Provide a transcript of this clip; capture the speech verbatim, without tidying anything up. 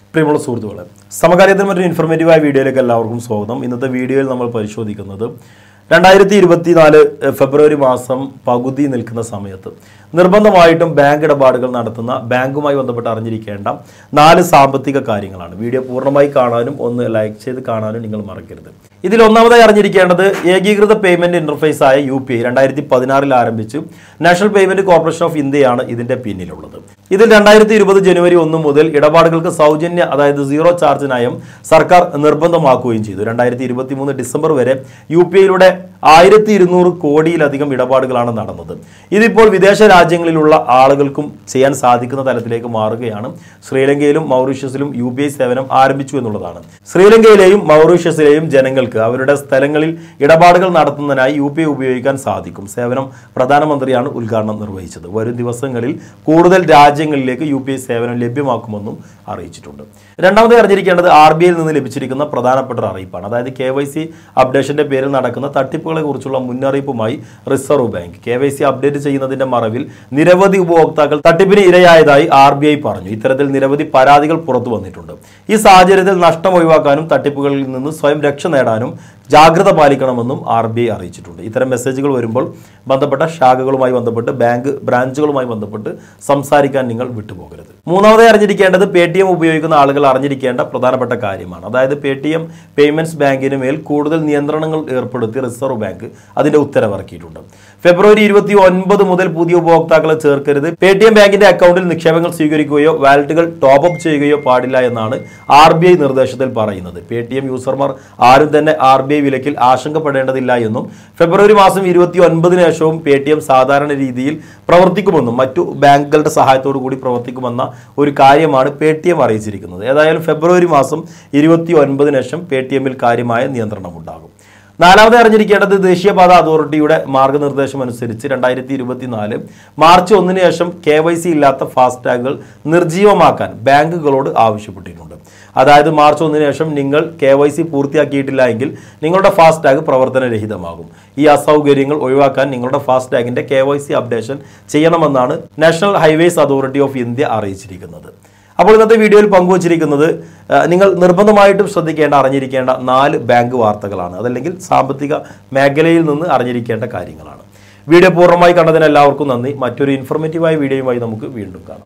പ്രിയമുള്ള സുഹൃത്തുക്കളെ, സമകാലീനത്തിൽ മറ്റൊരു ഇൻഫോർമേറ്റീവായ വീഡിയോയിലേക്ക് എല്ലാവർക്കും സ്വാഗതം. ഇന്നത്തെ വീഡിയോയിൽ നമ്മൾ പരിശോധിക്കുന്നത് രണ്ടായിരത്തി ഇരുപത്തിനാല് ഫെബ്രുവരി മാസം പകുതി നിൽക്കുന്ന സമയത്ത് നിർബന്ധമായിട്ടും ബാങ്ക് ഇടപാടുകൾ നടത്തുന്ന ബാങ്കുമായി ബന്ധപ്പെട്ട് അറിഞ്ഞിരിക്കേണ്ട നാല് സാമ്പത്തിക കാര്യങ്ങളാണ്. വീഡിയോ പൂർണ്ണമായി കാണാനും ഒന്ന് ലൈക്ക് ചെയ്ത് കാണാനും നിങ്ങൾ മറക്കരുത്. ഇതിൽ ഒന്നാമതായി അറിഞ്ഞിരിക്കേണ്ടത് ഏകീകൃത പേയ്മെന്റ് ഇന്റർഫേസ് ആയ യു പി ഐ രണ്ടായിരത്തി പതിനാറിൽ ആരംഭിച്ച് നാഷണൽ പേയ്മെന്റ് കോർപ്പറേഷൻ ഓഫ് ഇന്ത്യയാണ് ഇതിന്റെ പിന്നിലുള്ളത്. ഇതിൽ രണ്ടായിരത്തി ഇരുപത് ജനുവരി ഒന്ന് മുതൽ ഇടപാടുകൾക്ക് സൗജന്യ അതായത് സീറോ ചാർജ് നയം സർക്കാർ നിർബന്ധമാക്കുകയും ചെയ്തു. രണ്ടായിരത്തി ഇരുപത്തി മൂന്ന് ഡിസംബർ വരെ യു പി ഐയിലൂടെ ആയിരത്തി ഇരുന്നൂറ് കോടിയിലധികം ഇടപാടുകളാണ് നടന്നത്. ഇതിപ്പോൾ വിദേശ രാജ്യങ്ങളിലുള്ള ആളുകൾക്കും ചെയ്യാൻ സാധിക്കുന്ന തലത്തിലേക്ക് മാറുകയാണ്. ശ്രീലങ്കയിലും മൗറീഷ്യസിലും യു പി ഐ സേവനം ആരംഭിച്ചു എന്നുള്ളതാണ്. ശ്രീലങ്കയിലെയും മൗറീഷ്യസിലെയും ജനങ്ങൾക്ക് അവരുടെ സ്ഥലങ്ങളിൽ ഇടപാടുകൾ നടത്തുന്നതിനായി യു പി ഐ ഉപയോഗിക്കാൻ സാധിക്കും. സേവനം പ്രധാനമന്ത്രിയാണ് ഉദ്ഘാടനം നിർവഹിച്ചത്. വരും ദിവസങ്ങളിൽ കൂടുതൽ രാജ്യങ്ങളിലേക്ക് യു പി ഐ സേവനം ലഭ്യമാക്കുമെന്നും അറിയിച്ചിട്ടുണ്ട്. രണ്ടാമത് അറിഞ്ഞിരിക്കേണ്ടത് ആർ ബി ഐയിൽ നിന്ന് ലഭിച്ചിരിക്കുന്ന പ്രധാനപ്പെട്ട ഒരു അറിയിപ്പാണ്. അതായത് കെ വൈ സി അപ്ഡേഷന്റെ പേരിൽ നടക്കുന്ന തട്ടിപ്പുകളെ കുറിച്ചുള്ള മുന്നറിയിപ്പുമായി reserve bank. K Y C update ചെയ്യുന്നതിന്റെ മറവിൽ നിരവധി ഉപഭോക്താക്കൾ തട്ടിപ്പിന് ഇരയായതായി ആർ ബി ഐ പറഞ്ഞു. ഇത്തരത്തിൽ നിരവധി പരാതികൾ പുറത്തു വന്നിട്ടുണ്ട്. ഈ സാഹചര്യത്തിൽ നഷ്ടം ഒഴിവാക്കാനും തട്ടിപ്പുകളിൽ നിന്ന് സ്വയം രക്ഷ നേടാനും ജാഗ്രത പാലിക്കണമെന്നും ആർ ബി ഐ അറിയിച്ചിട്ടുണ്ട്. ഇത്തരം മെസ്സേജുകൾ വരുമ്പോൾ ബന്ധപ്പെട്ട ശാഖകളുമായി ബന്ധപ്പെട്ട് ബാങ്ക് ബ്രാഞ്ചുകളുമായി ബന്ധപ്പെട്ട് സംസാരിക്കാൻ നിങ്ങൾ വിട്ടുപോകരുത്. മൂന്നാമതായി അറിഞ്ഞിരിക്കേണ്ടത് പേ ടി എം ഉപയോഗിക്കുന്ന ആളുകൾ അറിഞ്ഞിരിക്കേണ്ട പ്രധാനപ്പെട്ട കാര്യമാണ്. അതായത് പേ ടി എം പേയ്മെന്റ്സ് ബാങ്കിന് മേൽ കൂടുതൽ നിയന്ത്രണങ്ങൾ ഏർപ്പെടുത്തി റിസർവ് ബാങ്ക് അതിന്റെ ഉത്തരവിറക്കിയിട്ടുണ്ട്. ഫെബ്രുവരി ഇരുപത്തി ഒൻപത് മുതൽ പുതിയ ഉപഭോക്താക്കളെ ചേർക്കരുത്. പേ ടി എം ബാങ്കിന്റെ അക്കൗണ്ടിൽ നിക്ഷേപങ്ങൾ സ്വീകരിക്കുകയോ വാലറ്റുകൾ ടോപ്പ് അപ്പ് ചെയ്യുകയോ പാടില്ല എന്നാണ് ആർ ബി ഐ നിർദ്ദേശത്തിൽ പറയുന്നത്. പേ ടി എം യൂസർമാർ ആരും തന്നെ ആർ ബി ഐ വിലക്കിൽ ആശങ്കപ്പെടേണ്ടതില്ല എന്നും ഫെബ്രുവരി മാസം ഇരുപത്തി ഒൻപതിന് ശേഷവും പേ ടി എം സാധാരണ രീതിയിൽ പ്രവർത്തിക്കുമെന്നും മറ്റു ബാങ്കുകളുടെ സഹായത്തോടു കൂടി പ്രവർത്തിക്കുമെന്ന ഒരു കാര്യമാണ് പേ ടി എം അറിയിച്ചിരിക്കുന്നത്. ഏതായാലും ഫെബ്രുവരി മാസം ഇരുപത്തി ഒൻപതിന് ശേഷം പേ ടി എമ്മിൽ കാര്യമായ നിയന്ത്രണം ഉണ്ടാകും. നാലാമത് അറിഞ്ഞിരിക്കേണ്ടത് ദേശീയപാത അതോറിറ്റിയുടെ മാർഗനിർദ്ദേശം അനുസരിച്ച് രണ്ടായിരത്തി ഇരുപത്തിനാല് മാർച്ച് ഒന്നിന് ശേഷം കെ വൈ സി ഇല്ലാത്ത ഫാസ്ടാഗുകൾ നിർജ്ജീവമാക്കാൻ ബാങ്കുകളോട് ആവശ്യപ്പെട്ടിട്ടുണ്ട്. അതായത് മാർച്ച് ഒന്നിന് ശേഷം നിങ്ങൾ കെ വൈ സി പൂർത്തിയാക്കിയിട്ടില്ല എങ്കിൽ നിങ്ങളുടെ ഫാസ്ടാഗ് പ്രവർത്തനരഹിതമാകും. ഈ അസൗകര്യങ്ങൾ ഒഴിവാക്കാൻ നിങ്ങളുടെ ഫാസ്ടാഗിന്റെ കെ വൈ സി അപ്ഡേഷൻ ചെയ്യണമെന്നാണ് national highways authority of India അറിയിച്ചിരിക്കുന്നത്. അപ്പോൾ ഇന്നത്തെ വീഡിയോയിൽ പങ്കുവച്ചിരിക്കുന്നത് നിങ്ങൾ നിർബന്ധമായിട്ടും ശ്രദ്ധിക്കേണ്ട അറിഞ്ഞിരിക്കേണ്ട നാല് ബാങ്ക് വാർത്തകളാണ്. അതല്ലെങ്കിൽ സാമ്പത്തിക മേഖലയിൽ നിന്ന് അറിഞ്ഞിരിക്കേണ്ട കാര്യങ്ങളാണ്. വീഡിയോ പൂർണ്ണമായി കണ്ടതിന് എല്ലാവർക്കും നന്ദി. മറ്റൊരു ഇൻഫോർമേറ്റീവായ വീഡിയോയുമായി നമുക്ക് വീണ്ടും കാണാം.